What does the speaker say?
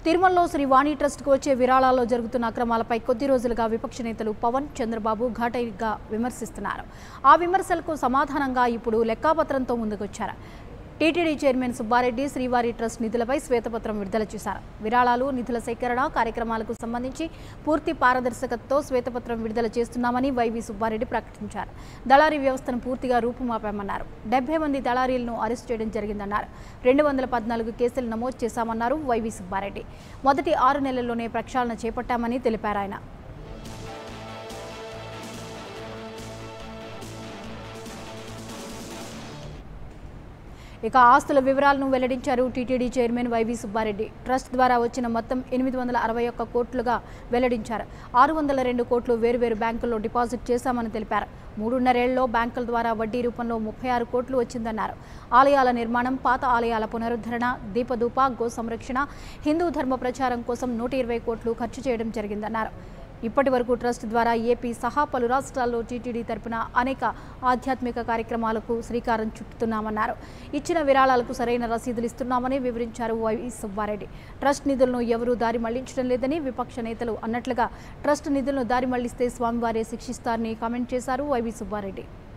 తిరుమలలో శ్రీ వాణి ట్రస్ట్కు వచ్చే విరాళాల్లో జరుగుతున్న అక్రమాలపై కొద్ది రోజులుగా విపక్ష నేతలు పవన్, చంద్రబాబు ఘాటైగా విమర్శిస్తున్నారు. ఆ విమర్శలకు సమాధానంగా ఇప్పుడు లెక్కాపత్రంతో ముందుకొచ్చారు. టీటీడీ చైర్మన్ సుబ్బారెడ్డి శ్రీవారి ట్రస్ట్ నిధులపై శ్వేతపత్రం విడుదల చేశారు. విరాళాలు, నిధుల సేకరణ కార్యక్రమాలకు సంబంధించి పూర్తి పారదర్శకతతో శ్వేతపత్రం విడుదల చేస్తున్నామని వైవి సుబ్బారెడ్డి ప్రకటించారు. దళారీ వ్యవస్థను పూర్తిగా రూపుమాపామన్నారు. 70 మంది దళారీలను అరెస్ట్ చేయడం జరిగిందన్నారు. 214 కేసులు నమోదు చేశామన్నారు వైవి సుబ్బారెడ్డి. మొదటి 6 నెలల్లోనే ప్రక్షాళన చేపట్టామని తెలిపారు ఆయన. ఇక ఆస్తుల వివరాలను వెల్లడించారు TTD chairman YV Subbareddy. Trust ద్వారా వచ్చిన మొత్తం 861 కోట్లుగా వెల్లడించారు. 602 కోట్లు వేరువేరు బ్యాంకుల్లో డిపాజిట్ చేశామని తెలిపారు. 3.5 ఏళ్లలో బ్యాంకుల ద్వారా వడ్డీ రూపంలో 36 కోట్లు వచ్చిందన్నారు. ఆలయాల నిర్మాణం, పాత ఆలయాల పునరుద్ధరణ, దీపధూప, గో సంరక్షణ, హిందూ ధర్మ ప్రచారం కోసం 120 కోట్లు ఖర్చు చేయడం జరిగిందన్నారు. ఇప్పటి వరకు ట్రస్ట్ ద్వారా ఏపీ సహా పలు రాష్ట్రాల్లో టీటీడీ తరపున అనేక ఆధ్యాత్మిక కార్యక్రమాలకు శ్రీకారం చుట్టుతున్నామన్నారు. ఇచ్చిన విరాళాలకు సరైన రసీదులు ఇస్తున్నామని వివరించారు వైవి సుబ్బారెడ్డి. ట్రస్ట్ నిధులను ఎవరూ దారి మళ్లించడం లేదని విపక్ష నేతలు అన్నట్లుగా ట్రస్ట్ నిధులను దారి మళ్లిస్తే స్వామివారే శిక్షిస్తారని కామెంట్ చేశారు వైవి సుబ్బారెడ్డి.